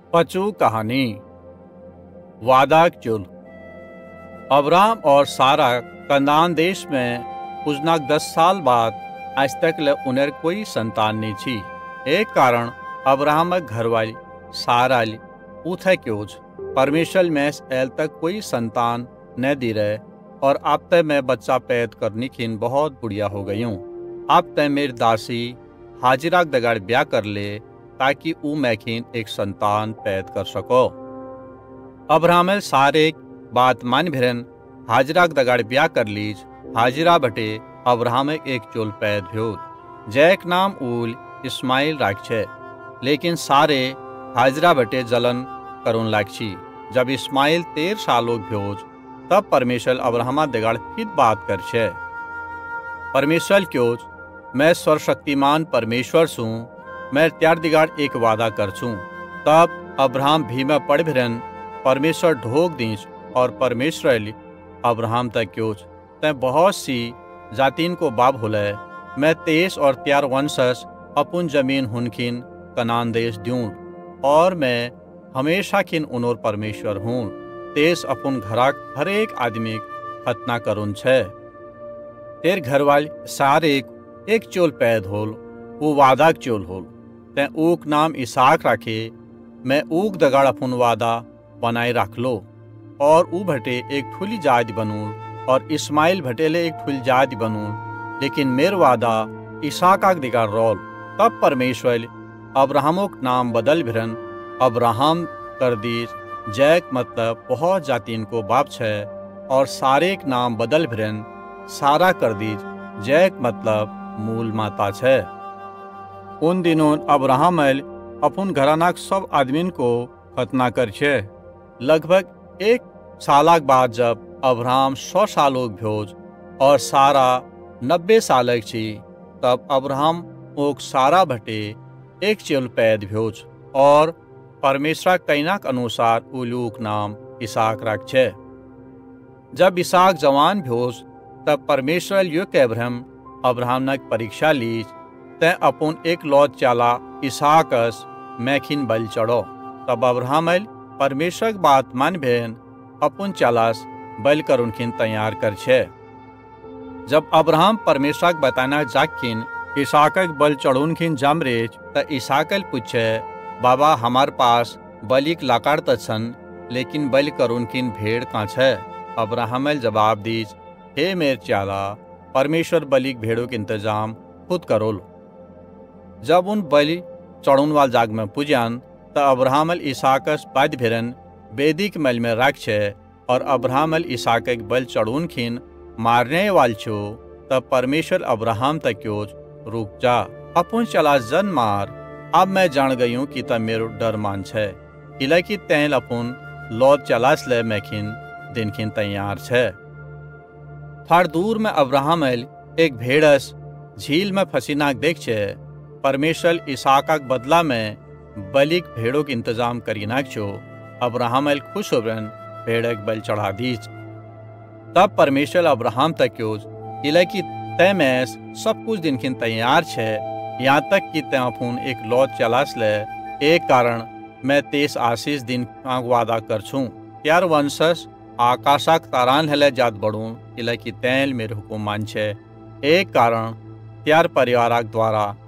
पचू कहानी वादा चुल। अब्राम और सारा कनान देश में उजनाक 10 साल बाद आज तक उन्हें कोई संतान नहीं थी। एक कारण अब्राहम घरवाली सारा उथे क्योज परमेश्वर में एल तक कोई संतान न दी रहे और अब तक मैं बच्चा पैद करने की बहुत बुढ़िया हो गई हूँ। अब तक मेरी दासी हाजिरा दगाड़ ब्याह कर ले ताकि ऊ मैखीन एक संतान पैद कर सको। अब्राहम सारे बात मान भिरन हाजिरा दगाड़ ब्याह कर लीज। हाजिरा बटे अब्राहम एक चोल पैद भ्योज जैक नाम ऊल इस्माइल राखछे। लेकिन सारे हाजिरा बटे जलन करुन लागछी। जब इस्माइल 13 सालों भ्योज तब परमेश्वर अब्राहम दगाड़ फिर बात करछे। परमेश्वर क्योज मैं सर्वशक्तिमान परमेश्वर सूं, मैं त्यार दिगाड़ एक वादा कर छूं। तब अब्राहम भीमा पड़ भिरन परमेश्वर ढोक दींच और परमेश्वर अब्राहम तक क्योज तय बहुत सी जातीन को बाप होले। मैं तेस और त्यार वंशस अपुन जमीन हुनखिन कनान देश दूं और मैं हमेशा खिन उनोर परमेश्वर हूँ। तेस अपुन घराक हर एक आदमी खतना करुन छे। तेर घरवाली सारे एक चोल पैद होल, वो वादा चोल होल। तै ऊक नाम इसाक राखे। मैं ऊक दगाड़ अपुन वादा बनाए रख लो और ऊ भटे एक फुली जाति बनूल और इस्माइल भटेले एक फुल जाति बनूल। लेकिन मेर वादा इसाक दिगाड़ रोल। तब परमेश्वर अब्राहमोक नाम बदल भिरन अब्राहम कर दीज जैक मतलब बहुत जातीन को बाप छे और सारे एक नाम बदल भिरन सारा कर दीज जैक मतलब मूल माता छे। उन दिनों अब्राहम अपन घराना सब आदमीन को खतना कर छे। लगभग 1 साल बाद जब अब्राहम 100 सालों भ्योज और सारा 90 साल छी तब अब्राहम ओक सारा भटे एक चेल पैद भ्योज और परमेश्वर कैनाक अनुसार उलूक नाम इसाक रख छे। जब इसाक जवान भ्योज तब परमेश्वर यो कहब्रहम अब्राहम नक परीक्षा लीज तै अपुन एक लौत चाला इसाकस मैखिन बल चढ़ो। तब अब्राहम परमेश्वर बात मान भेन अपुन चालास बल कर उनखिन तैयार कर छे। जब अब्राहम परमेश्वर बताना जाकिन इसाकक बल चढ़ुनखिन जमरेज त इसाकल पूछे बाबा हमार पास बलिक लाकार तछन लेकिन बल कर उनखिन भेड़ का छे। अब्राहम जवाब दीज हे मेर चाला परमेश्वर बलिक भेड़ों के इंतजाम खुद करोल। जब उन बलि चढ़ुन वाल जाग में पूजन त अब्राहम इसाकस बाद भिरन बेदिक मल में रख छे और अब्राहम इसाक बल चढ़ून खिन मारने वाल छो। तब परमेश्वर अब्राहम तक क्योज रुक जा अपुन चला जन मार। अब मैं जान गई हूँ कि तब मेरो डर मान छे इला की तैल अपुन लौत चलास ले मैखिन दिन खिन तैयार छे। थोड़ दूर में अब्राहम एक भेड़स झील में फसीनाक देख छे। परमेश्वर इसाक बदला में बलिक भेड़ों के इंतजाम करीनाक छो। अब्राहम खुश होबरन भेड़क बल चढ़ा दीज। तब परमेश्वर अब्राहम तक क्योज इला की तय में सब कुछ दिन खिन तैयार छे यहाँ तक कि तय अपुन एक लौत चलास ले। एक कारण मैं 23 आशीष दिन का वादा कर छूं त्यार वंशस आकाशक तारान हले जात बढ़ूं इला की तैल मेरे हुकुम मान छे। एक कारण त्यार परिवारक द्वारा